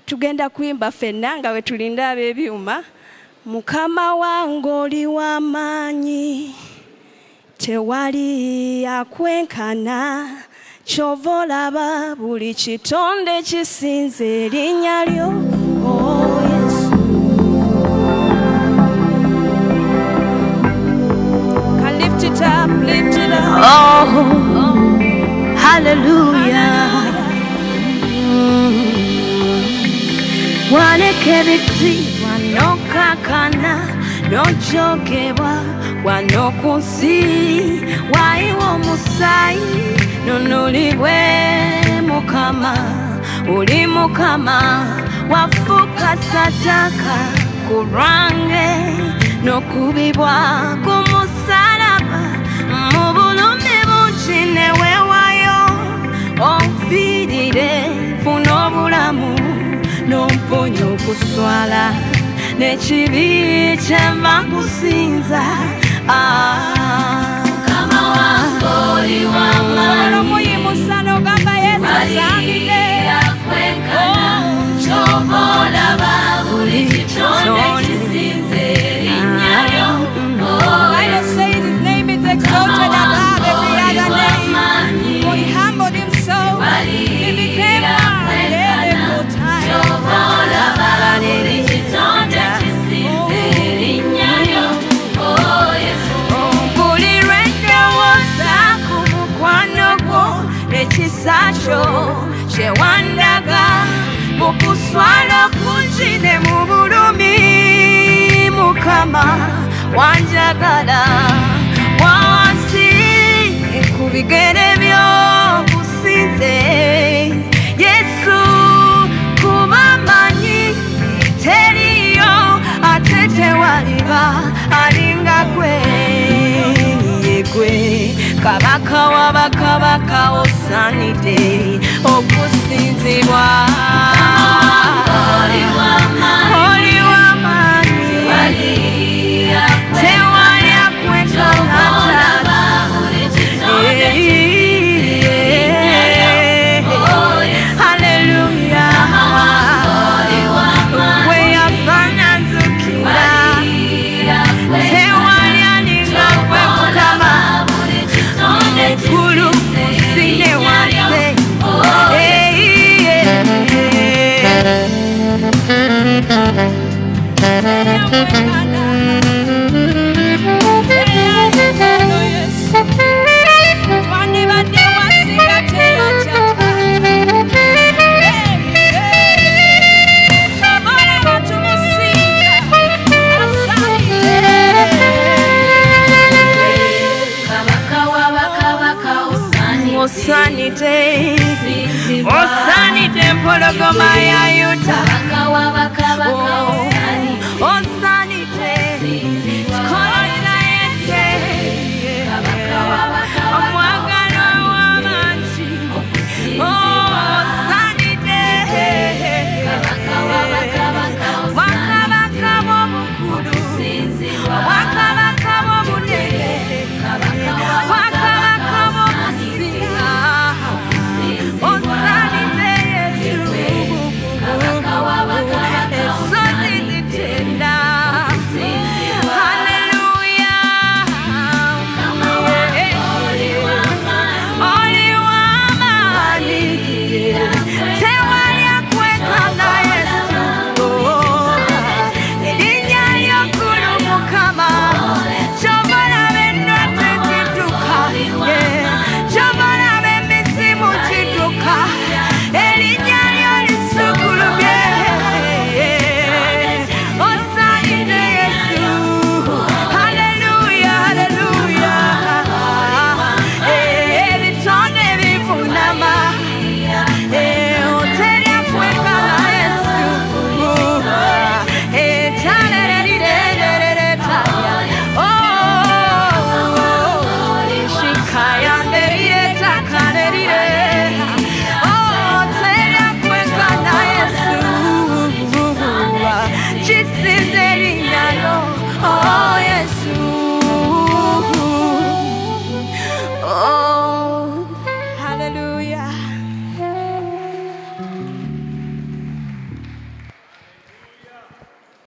tugenda kuyimba ffenna nga we tulinda ab'ebyuma. Mukama wange oli w'amaanyi, tewali akwenkana, ky'ova olaba buli kitonde kisinze erinnya lyo. Oh, Yesu. Can lift it up, lift it up. Oh, hallelujah. Waleke biti wanokakana, nojogeba wanokunsi, waiwo musai nonulibwe Mukama, uli Mukama, wafuka sataka kurange nokubibwa kumusalaba, mu bulumi bungi neweewayo onfiirire funa obulamu n'omponya okuswala n'ekibi kyenva kusinza. Mukama wange oli w'amaanyi, omuyimusa n'ogamba Yesu asaanidde, ky'ova olaba buli kitonde kisinze erinnya lyo. Bible says his name is exalted above every other name. For he humbled himself, he became one in equal time. Ky'ova olaba buli kitonde kisinze erinnya lyo. Oh, Yesu. Buli lw'endowooza ku mukwano gwo n'ekisa kyo kye wandaga, mu kuswala kungi ne mu bulumi, Mukama wanjagala wansi ku bigere byo kusinze Yesu, kuba amanyi teriyo ate tewaliba alinga gwe, yegwe kabaka w'abakabaka osaanidde okusinzibwa. Oli w'amaanyi, tewali akwenkana. Haleluya, gwe yafaana nzukira, tewali alinga gwe Mukama, mukulu kusine wansi. Osanite, osanite mpologoma ya Yuda.